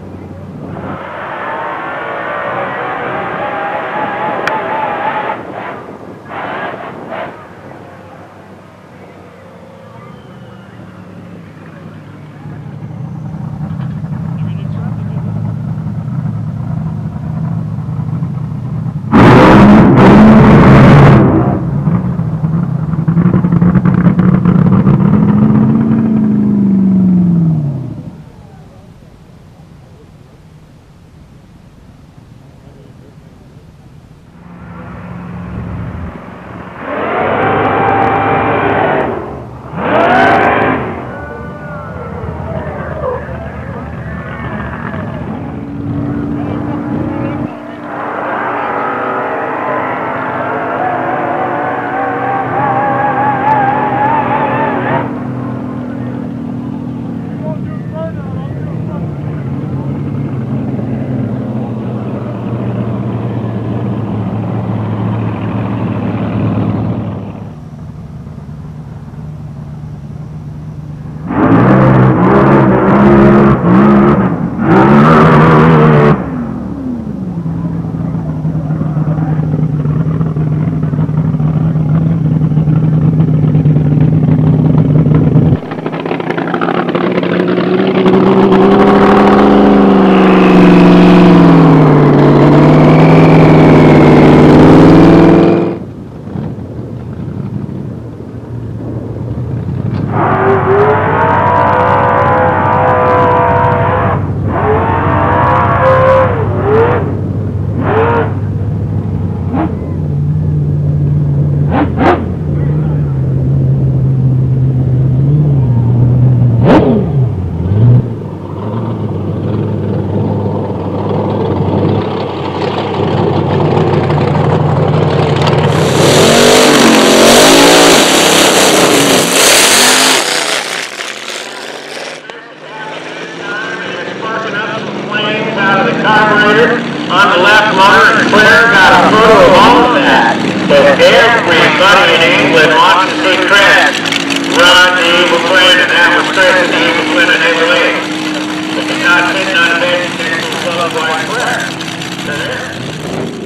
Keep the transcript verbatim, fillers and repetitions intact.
carburetor on the left motor, and Claire got a photo of all of that. So everybody in England wants to see Chris run the Evil Twin, and that was Chris and the Evil Twin and they were late. But he's not sitting on a bench next to a little boy Claire. So there.